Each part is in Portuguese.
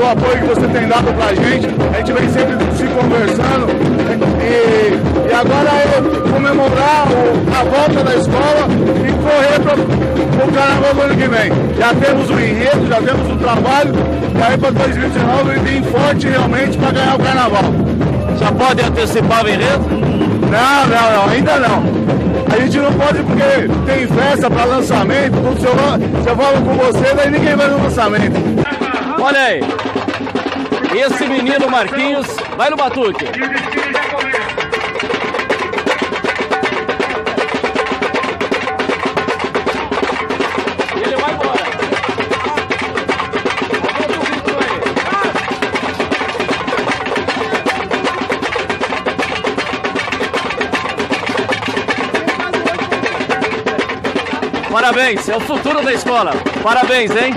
pelo apoio que você tem dado pra gente. A gente vem sempre se conversando. E agora é comemorar a volta da escola e correr para o carnaval do ano que vem. Já temos um enredo, já temos um trabalho, e aí para 2019 vem forte realmente para ganhar o carnaval. Já pode antecipar o enredo? Não, ainda não. A gente não pode porque tem festa para lançamento, se eu falo com você, daí ninguém vai no lançamento. Olha aí, esse menino Marquinhos vai no batuque. Ele vai embora. Parabéns, é o futuro da escola. Parabéns, hein?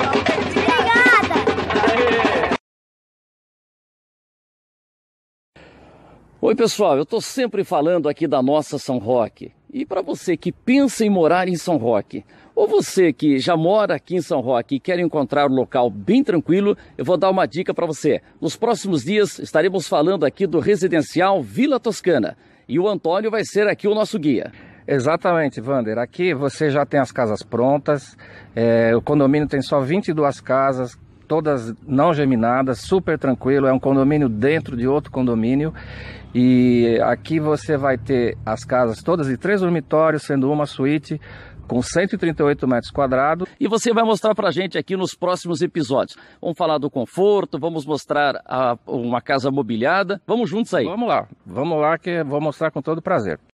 Oi pessoal, eu estou sempre falando aqui da nossa São Roque. E para você que pensa em morar em São Roque, ou você que já mora aqui em São Roque e quer encontrar um local bem tranquilo, eu vou dar uma dica para você. Nos próximos dias estaremos falando aqui do residencial Vila Toscana. E o Antônio vai ser aqui o nosso guia. Exatamente, Wander. Aqui você já tem as casas prontas. O condomínio tem só 22 casas, todas não geminadas, super tranquilo. É um condomínio dentro de outro condomínio. E aqui você vai ter as casas todas de 3 dormitórios, sendo uma suíte, com 138 metros quadrados. E você vai mostrar pra gente aqui nos próximos episódios. Vamos falar do conforto, vamos mostrar uma casa mobiliada. Vamos juntos aí. Vamos lá que eu vou mostrar com todo prazer.